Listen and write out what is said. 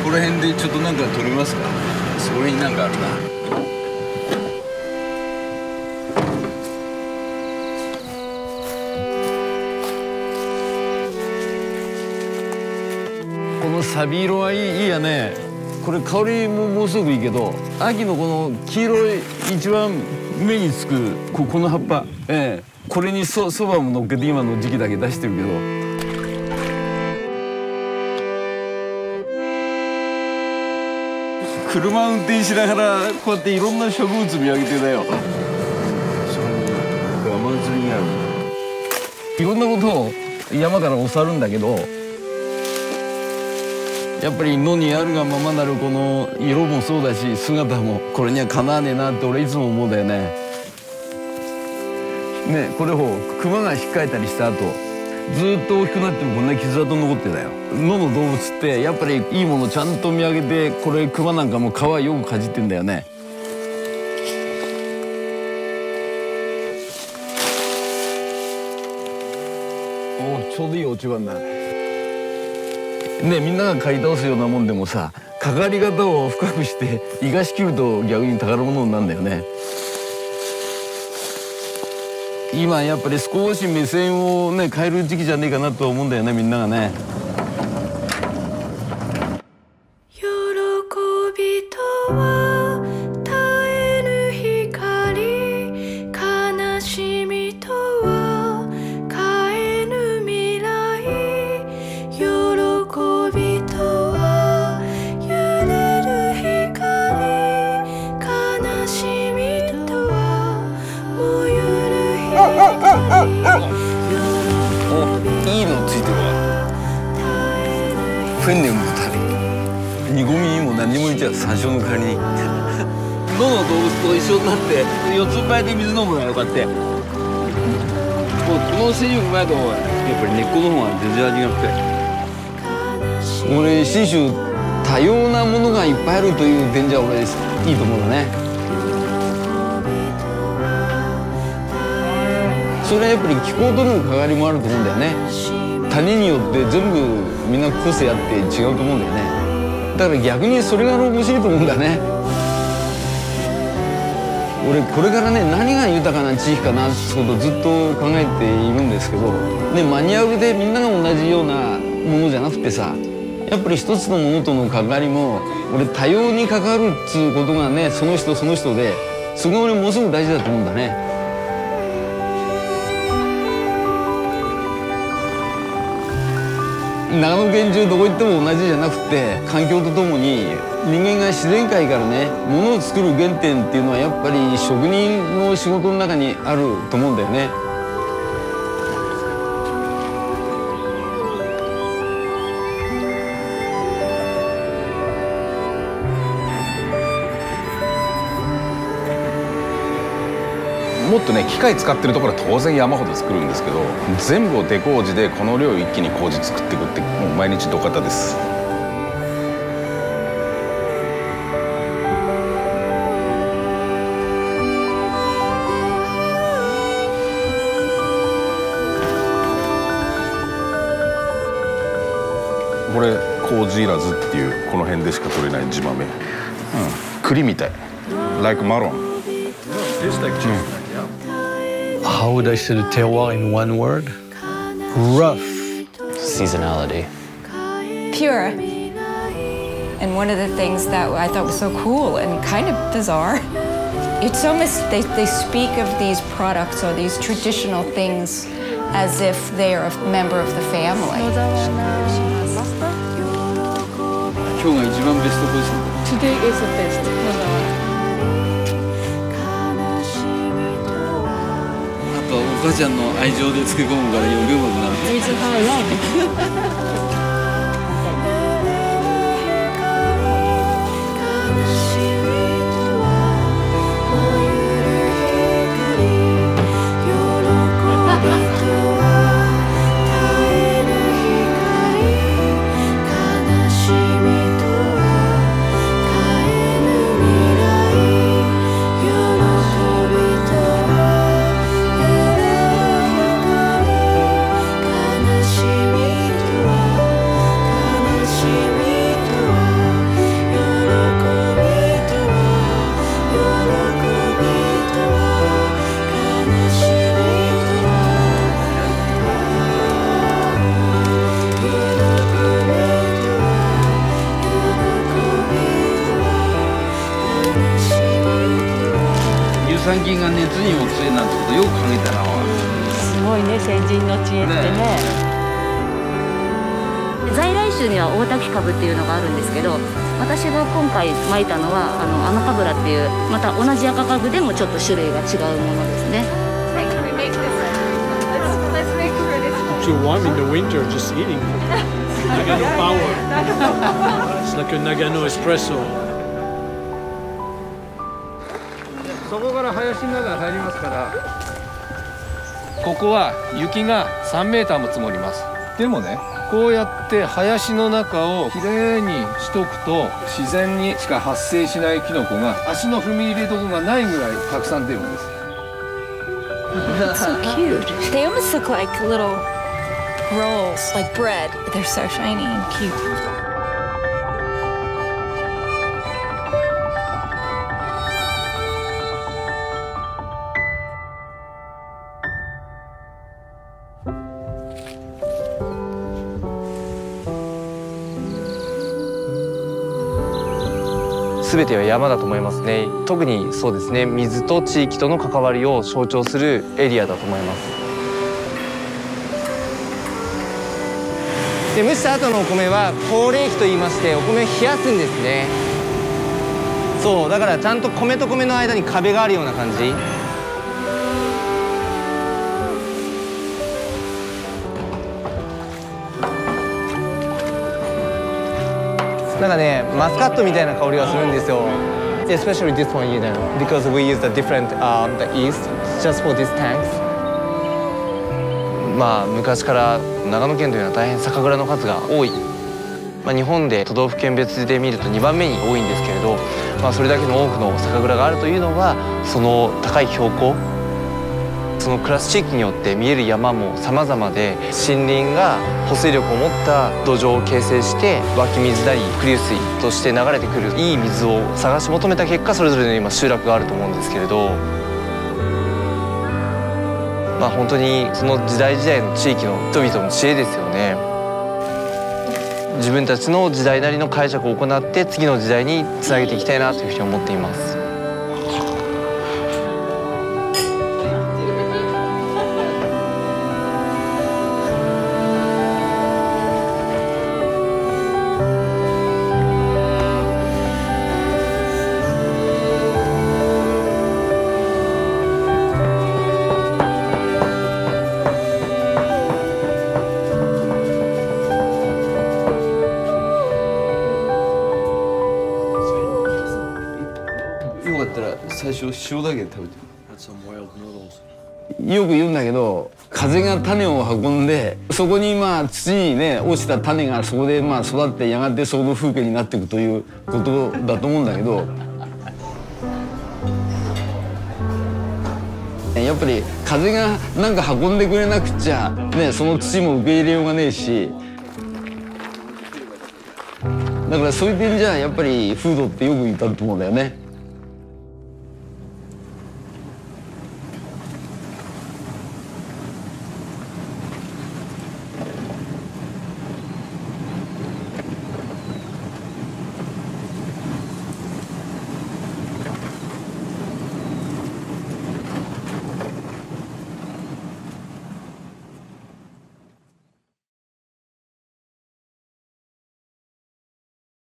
こら辺でちょっとなんか撮れますか？そこになんかあるな。 このサビ色はいいやね。これ香りももうすぐいいけど、秋のこの黄色い一番目につくこの葉っぱ、これにそばも乗っけて今の時期だけ出してるけど、車運転しながらこうやっていろんな植物見上げてだよ。そこに山積みがある。いろんなことを山から教わるんだけど、やっぱり野にあるがままなるこの色もそうだし姿もこれにはかなわねえなって俺いつも思うんだよね。これを熊が引っかいたりした後ずっと大きくなってもこんな傷跡残ってたよ。野の動物ってやっぱりいいものちゃんと見上げて、これ熊なんかも皮よくかじってんだよね。おちょうどいい落ち葉になる。みんなが買い倒すようなもんでもさ、かかり方を深くして生かしきると逆に宝物になるんだよね。今やっぱり少し目線を変える時期じゃねえかなと思うんだよね、みんながね。 喜びとは絶えぬ光、悲しみとは変えぬ未来、喜びとは揺れる光、悲しみとは燃ゆるいいのついてるわ。フェンネムの旅。煮込みにも何にも入れちゃう。山椒の代わりに。野の動物と一緒になって四つん這いで水飲むのよ、こうやって。この水分うまいとやっぱり根っこの方が全然味が深い。俺信州多様なものがいっぱいあるという点じゃ俺いいと思うんだね。それはやっぱり気候との関わりもあると思うんだよね。谷によって全部みんな個性あって違うと思うんだよね。だから逆にそれが面白いと思うんだね。俺これから何が豊かな地域かなってことをずっと考えているんですけど、マニュアルでみんなが同じようなものじゃなくてさ、やっぱり一つのものとの関わりも俺多様に関わるっつうことがその人その人で、そこが俺ものすごく大事だと思うんだね。長野県中どこ行っても同じじゃなくて、環境とともに人間が自然界から物を作る原点っていうのはやっぱり職人の仕事の中にあると思うんだよね。 もっと機械使ってるところは当然山ほど作るんですけど、全部を手工事でこの量一気に麹作っていくってもう毎日土方です。これ麹いらずっていうこの辺でしか取れない地豆、栗みたい like マロン。 How would I say the terroir in one word? Rough. Seasonality. Pure. And one of the things that I thought was so cool and kind of bizarre, it's almost, they speak of these products or these traditional things as if they are a member of the family. 今日が一番ベストポジション。 Today is the best. お母ちゃんの愛情で漬け込むからよりうまくなる。 It's her love. 産菌が熱にも強いなんてことよく考えたな。 すごいね、先人の知恵ってね。 在来種には大滝カブっていうのがあるんですけど、私が今回まいたのはアナカブラっていうまた同じ赤カブでもちょっと種類が違うものですね。 Too warm in the winter, just eating. Nagano power. It's like a Nagano espresso. そこから林の中に入りますから、ここは雪が3メーターも積もります。でもね、こうやって林の中をきれいにしとくと自然にしか発生しないキノコが足の踏み入れどこがないぐらいたくさん出るんです。 So cute. They almost look like little rolls, like bread. They're so shiny and cute. 全ては山だと思いますね。特にそうですね、水と地域との関わりを象徴するエリアだと思います。で、蒸した後のお米は高冷気と言いまして、お米を冷やすんですね。そうだからちゃんと米と米の間に壁があるような感じ。なんかね、マスカットみたいな香りがするんですよ。Especially this one, you know, because we use the different the yeast just for these tanks. まあ昔から長野県というのは大変酒蔵の数が多い。まあ日本で都道府県別で見ると2番目に多いんですけれど、まあそれだけの多くの酒蔵があるというのはその高い標高。その暮らす地域によって見える山も様々で、森林が保水力を持った土壌を形成して湧き水なり伏流水として流れてくるいい水を探し求めた結果、それぞれの今集落があると思うんですけれど、まあ本当にその時代時代の地域の人々の知恵ですよね。自分たちの時代なりの解釈を行って次の時代につなげていきたいなというふうに思っています。 最初塩だけで食べてる。よく言うんだけど、風が種を運んでそこにまあ土にね落ちた種がそこでまあ育ってやがてその風景になっていくということだと思うんだけど、やっぱり風がなんか運んでくれなくちゃね、その土も受け入れようがねえし、だからそういう点じゃやっぱり風土ってよく言ったと思うんだよね。